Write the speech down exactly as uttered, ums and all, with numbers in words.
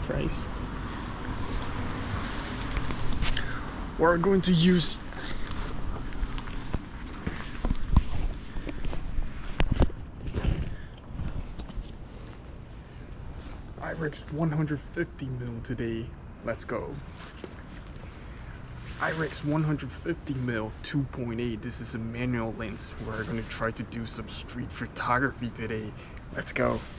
Christ. We're going to use I REX one hundred fifty mil today. Let's go. I REX one hundred fifty mil two point eight. This is a manual lens. We're going to try to do some street photography today. Let's go.